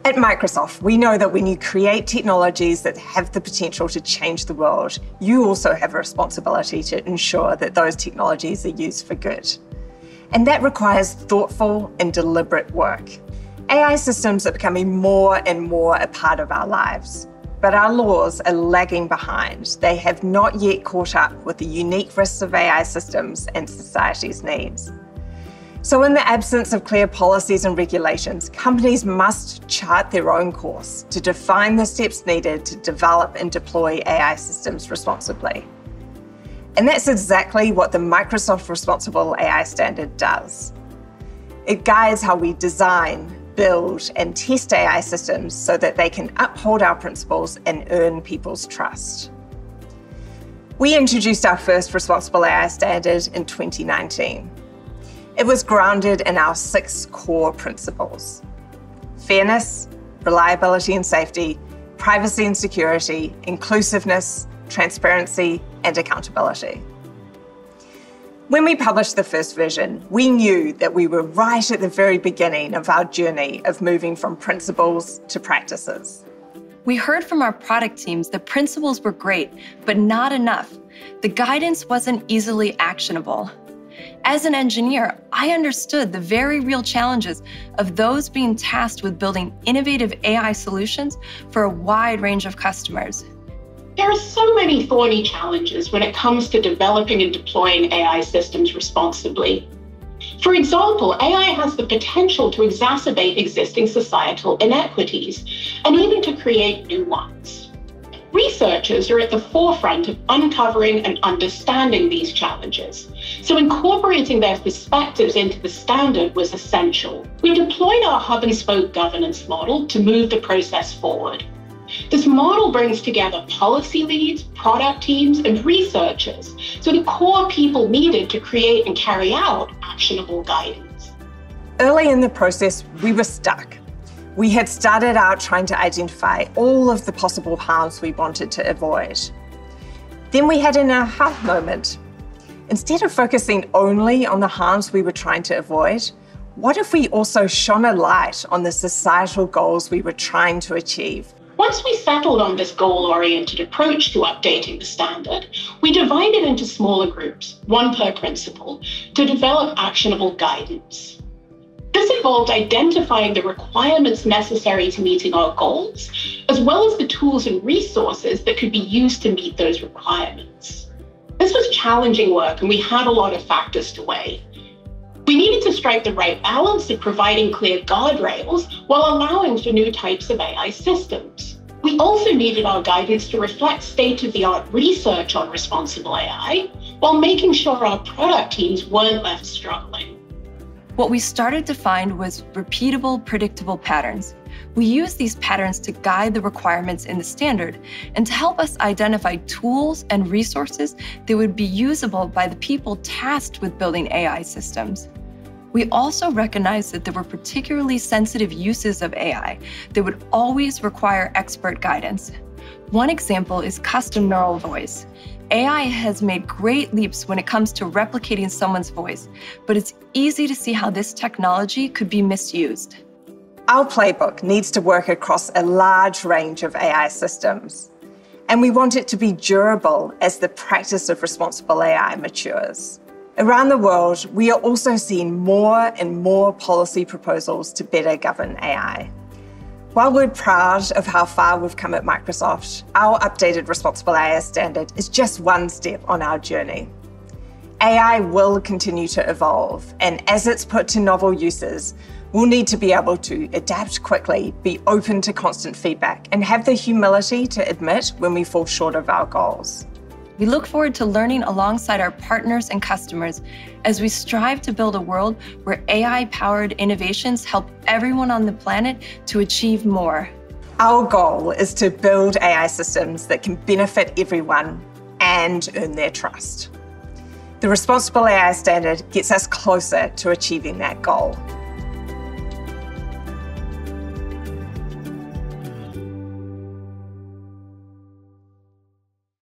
At Microsoft, we know that when you create technologies that have the potential to change the world, you also have a responsibility to ensure that those technologies are used for good. And that requires thoughtful and deliberate work. AI systems are becoming more and more a part of our lives, but our laws are lagging behind. They have not yet caught up with the unique risks of AI systems and society's needs. So in the absence of clear policies and regulations, companies must chart their own course to define the steps needed to develop and deploy AI systems responsibly. And that's exactly what the Microsoft Responsible AI Standard does. It guides how we design, build, and test AI systems so that they can uphold our principles and earn people's trust. We introduced our first Responsible AI Standard in 2019. It was grounded in our 6 core principles: fairness, reliability and safety, privacy and security, inclusiveness, transparency, and accountability. When we published the first version, we knew that we were right at the very beginning of our journey of moving from principles to practices. We heard from our product teams that principles were great, but not enough. The guidance wasn't easily actionable. As an engineer, I understood the very real challenges of those being tasked with building innovative AI solutions for a wide range of customers. There are so many thorny challenges when it comes to developing and deploying AI systems responsibly. For example, AI has the potential to exacerbate existing societal inequities and even to create new ones. Researchers are at the forefront of uncovering and understanding these challenges, so incorporating their perspectives into the standard was essential. We deployed our hub-and-spoke governance model to move the process forward. This model brings together policy leads, product teams, and researchers, so the core people needed to create and carry out actionable guidance. Early in the process, we were stuck. We had started out trying to identify all of the possible harms we wanted to avoid. Then we had an aha moment. Instead of focusing only on the harms we were trying to avoid, what if we also shone a light on the societal goals we were trying to achieve? Once we settled on this goal-oriented approach to updating the standard, we divided into smaller groups, 1 per principle, to develop actionable guidance. This involved identifying the requirements necessary to meeting our goals, as well as the tools and resources that could be used to meet those requirements. This was challenging work, and we had a lot of factors to weigh. We needed to strike the right balance of providing clear guardrails while allowing for new types of AI systems. We also needed our guidance to reflect state-of-the-art research on responsible AI, while making sure our product teams weren't left struggling. What we started to find was repeatable, predictable patterns. We use these patterns to guide the requirements in the standard and to help us identify tools and resources that would be usable by the people tasked with building AI systems. We also recognized that there were particularly sensitive uses of AI that would always require expert guidance. One example is custom neural voice. AI has made great leaps when it comes to replicating someone's voice, but it's easy to see how this technology could be misused. Our playbook needs to work across a large range of AI systems, and we want it to be durable as the practice of responsible AI matures. Around the world, we are also seeing more and more policy proposals to better govern AI. While we're proud of how far we've come at Microsoft, our updated Responsible AI Standard is just one step on our journey. AI will continue to evolve, and as it's put to novel uses, we'll need to be able to adapt quickly, be open to constant feedback, and have the humility to admit when we fall short of our goals. We look forward to learning alongside our partners and customers as we strive to build a world where AI-powered innovations help everyone on the planet to achieve more. Our goal is to build AI systems that can benefit everyone and earn their trust. The Responsible AI Standard gets us closer to achieving that goal.